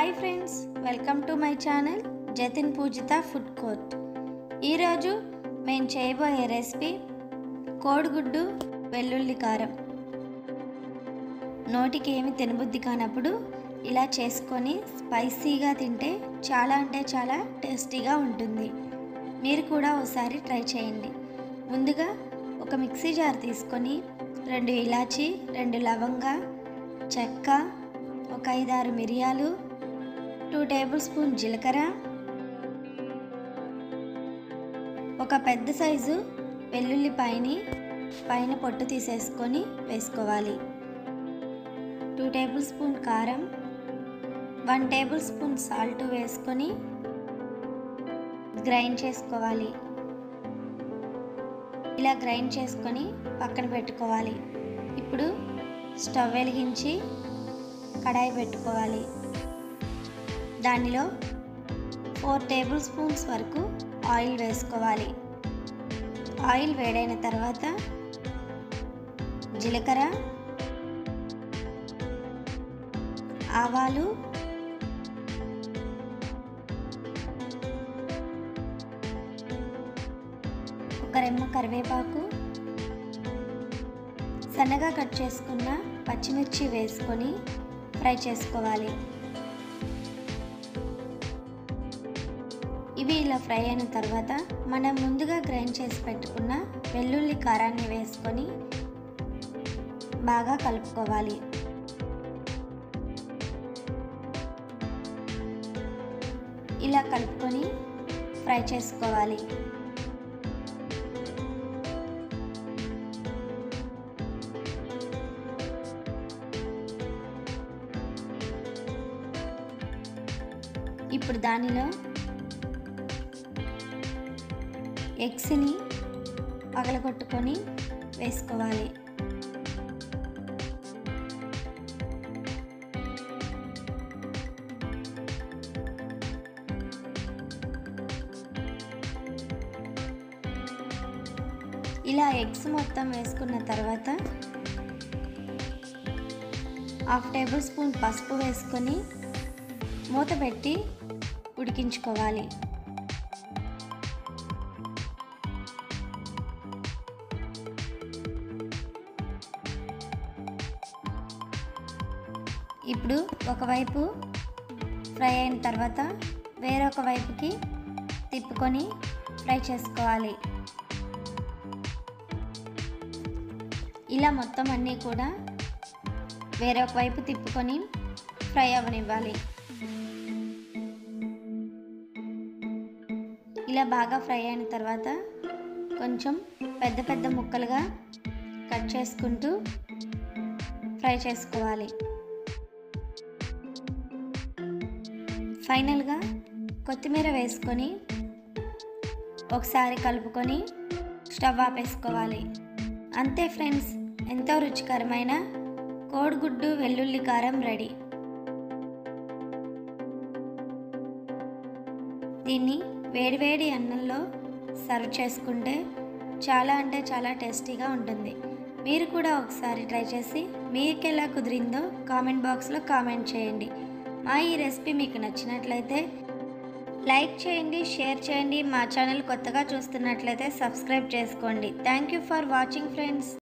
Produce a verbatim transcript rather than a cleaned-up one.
Hi friends, welcome to my channel Jatin Poojitha food court. ఈరోజు మేము చేయబోయే రెసిపీ కోడిగుడ్డు వెల్లుల్లి కారం. నోటికి ఏమి తినబుద్ధి కానప్పుడు ఇలా చేసుకొని స్పైసీగా తింటే చాలా అంటే చాలా టేస్టీగా ఉంటుంది. మీరు కూడా ఒకసారి ట్రై చేయండి. ముందుగా ఒక మిక్సీ జార్ తీసుకొని రెండు ఇలాచీ, రెండు లవంగా, చెక్క, ఒక ఐదారు మిరియాలు, టూ టేబుల్ స్పూన్ జీలకర్ర, ఒక పెద్ద సైజు వెల్లుల్లిపాయని పైన పొట్టు తీసేసుకొని వేసుకోవాలి. టూ టేబుల్ స్పూన్ కారం, వన్ టేబుల్ స్పూన్ సాల్ట్ వేసుకొని గ్రైండ్ చేసుకోవాలి. ఇలా గ్రైండ్ చేసుకొని పక్కన పెట్టుకోవాలి. ఇప్పుడు స్టవ్ వెలిగించి కడాయి పెట్టుకోవాలి. దానిలో ఫోర్ టేబుల్ స్పూన్స్ వరకు ఆయిల్ వేసుకోవాలి. ఆయిల్ వేడైన తర్వాత జీలకర్ర, ఆవాలు, ఒక రెమ్మ కరివేపాకు, సన్నగా కట్ చేసుకున్న పచ్చిమిర్చి వేసుకొని ఫ్రై చేసుకోవాలి. ఇవి ఇలా ఫ్రై అయిన తర్వాత మనం ముందుగా గ్రైండ్ చేసి పెట్టుకున్న వెల్లుల్లి కారాన్ని వేసుకొని బాగా కలుపుకోవాలి. ఇలా కలుపుకొని ఫ్రై చేసుకోవాలి. ఇప్పుడు దానిలో ఎగ్స్ని పగలగొట్టుకొని వేసుకోవాలి. ఇలా ఎగ్స్ మొత్తం వేసుకున్న తర్వాత హాఫ్ టేబుల్ స్పూన్ పసుపు వేసుకొని మూత పెట్టి ఉడికించుకోవాలి. ఇప్పుడు ఒకవైపు ఫ్రై అయిన తర్వాత వేరొక వైపుకి తిప్పుకొని ఫ్రై చేసుకోవాలి. ఇలా మొత్తం అన్నీ కూడా వేరొక వైపు తిప్పుకొని ఫ్రై అవ్వనివ్వాలి. ఇలా బాగా ఫ్రై అయిన తర్వాత కొంచెం పెద్ద పెద్ద ముక్కలుగా కట్ చేసుకుంటూ ఫ్రై చేసుకోవాలి. ఫైనల్గా కొత్తిమీర వేసుకొని ఒకసారి కలుపుకొని స్టవ్ ఆపేసుకోవాలి. అంతే ఫ్రెండ్స్, ఎంతో రుచికరమైన కోడిగుడ్డు వెల్లుల్లి కారం రెడీ. దీన్ని వేడివేడి అన్నంలో సర్వ్ చేసుకుంటే చాలా అంటే చాలా టేస్టీగా ఉంటుంది. మీరు కూడా ఒకసారి ట్రై చేసి మీకు ఎలా కుదిరిందో కామెంట్ బాక్స్లో కామెంట్ చేయండి. మా ఈ రెసిపీ మీకు నచ్చినట్లయితే లైక్ చేయండి, షేర్ చేయండి. మా ఛానల్ కొత్తగా చూస్తున్నట్లయితే సబ్స్క్రైబ్ చేసుకోండి. Thank you for watching friends.